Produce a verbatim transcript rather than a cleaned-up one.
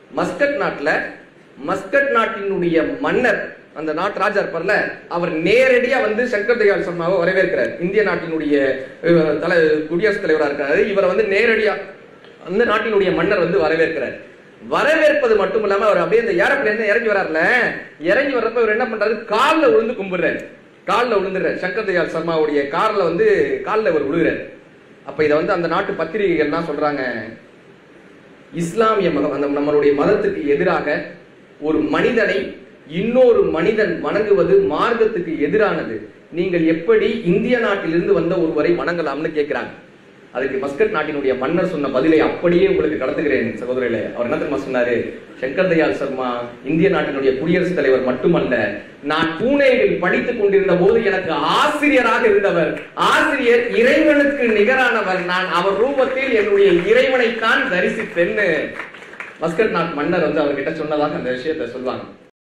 Muscat நாட்டுல Muscat நாட்டினுடைய மன்னர், அந்த நாட்டு ராஜா இருப்பார்ல, அவர் நேரடியா வந்து சங்கர் தயாள் சர்மாவை வரவேற்கிறார். இந்திய நாட்டினுடைய தலை குடியரசுத் தலைவராக இருக்கிறாரு. இவரை வந்து நேரடியா அந்த நாட்டினுடைய மன்னர் வந்து வரவேற்கிறார். வரவேற்பது மட்டும் இல்லாம அவர் அப்படியே இந்த ஏரோப்ளேன் இறங்கி வராருல, இறங்கி வர்றப்ப இவர் என்ன பண்றாரு, காலில் விழுந்து கும்பிடுறாரு. காலில் விழுந்துறாரு. சங்கர் தயாள் சர்மாவுடைய கார்ல வந்து காலில் அவர் விழுகிறார். அப்ப இதை வந்து அந்த நாட்டு பத்திரிகைகள்லாம் சொல்றாங்க, இஸ்லாமிய மதம், அந்த நம்மளுடைய மதத்துக்கு எதிராக ஒரு மனிதனை இன்னொரு மனிதன் வணங்குவது மார்க்கத்துக்கு எதிரானது. நீங்கள் எப்படி இந்திய நாட்டிலிருந்து வந்த ஒருவரை வணங்கலாம்னு கேட்கிறாங்க. அதுக்கு மஸ்கட் நாட்டினுடைய மன்னர் சொன்ன பதிலை அப்படியே உங்களுக்கு கடத்துகிறேன் சகோதரர்களே. அவர் என்ன தெரியுமா சொன்னாரு, சங்கர் தயாள் சர்மா இந்திய நாட்டினுடைய குடியரசுத் தலைவர் மட்டுமல்ல, நான் பூனேவில் படித்துக் கொண்டிருந்த போது எனக்கு ஆசிரியராக இருந்தவர். ஆசிரியர் இறைவனுக்கு நிகரானவர். நான் அவர் ரூபத்தில் என்னுடைய இறைவனைத்தான் தரிசித்தேன்னு மஸ்கட் நாட்டு மன்னர் வந்து அவர்கிட்ட சொன்னதாக அந்த விஷயத்தை சொல்லுவாங்க.